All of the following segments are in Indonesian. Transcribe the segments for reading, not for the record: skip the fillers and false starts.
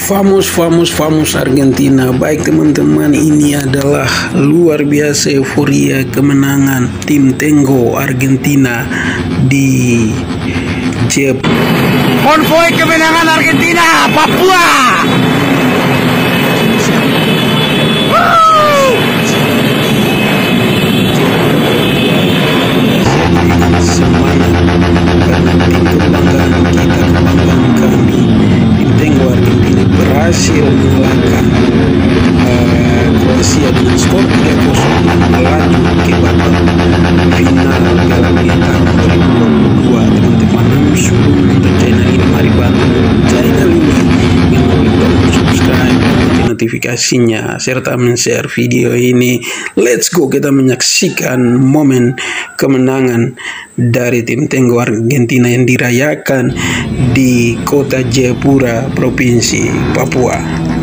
Famous Argentina. Baik teman-teman, ini adalah luar biasa euforia kemenangan tim Tengo Argentina di Jepang. Konvoi kemenangan Argentina, Papua. Semangat karena tim kebanggaan kita, kebanggaan kami, tim Tengo Argentina berhasil mengalahkan Kroasia dengan skor 3-0, melaju ke babak final Piala Dunia tahun 2022. Teman-teman, sebelum menonton channel ini, mari bantu channel ini dengan klik tombol subscribe, notifikasinya, serta men-share video ini. Let's go, kita menyaksikan momen kemenangan dari tim Tengo Argentina yang dirayakan di kota Jayapura, Provinsi Papua.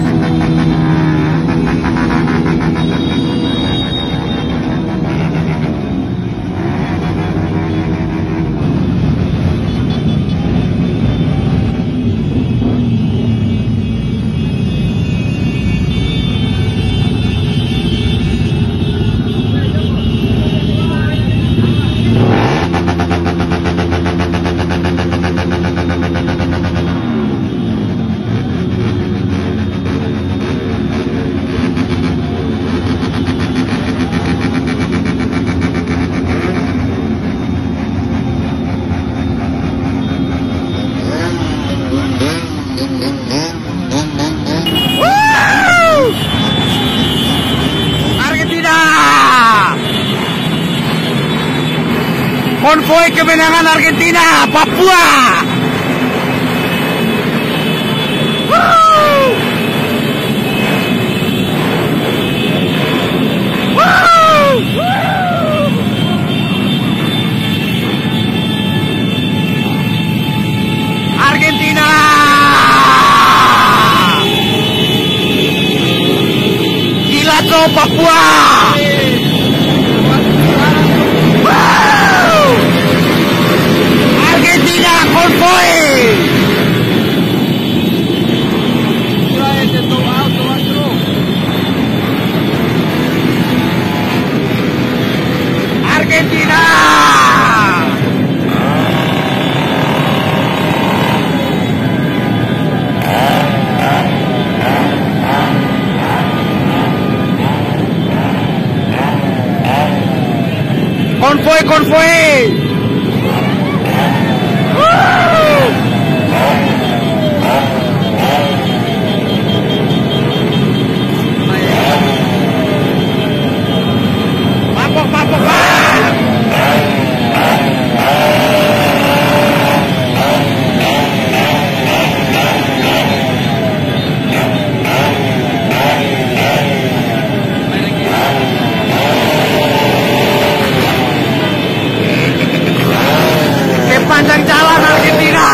Argentina, konvoi kemenangan Argentina, Papua. Argentina, gila kau Papua. Argentina konvoi. Argentina. Konvoi. Panjang jalan Argentina.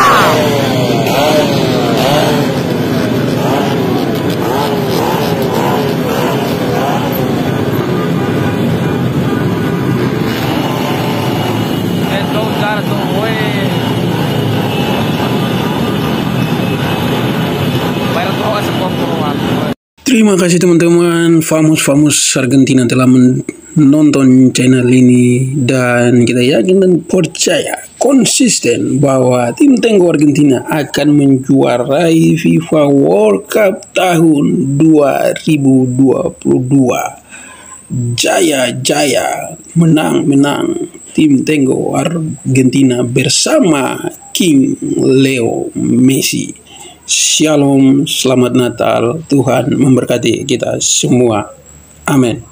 Terima kasih teman-teman. Famous Argentina telah menonton channel ini, dan kita yakin dan percaya konsisten bahwa tim Tengo Argentina akan menjuarai FIFA World Cup tahun 2022. Jaya, menang tim Tengo Argentina bersama King Leo Messi. Shalom, selamat Natal, Tuhan memberkati kita semua. Amin.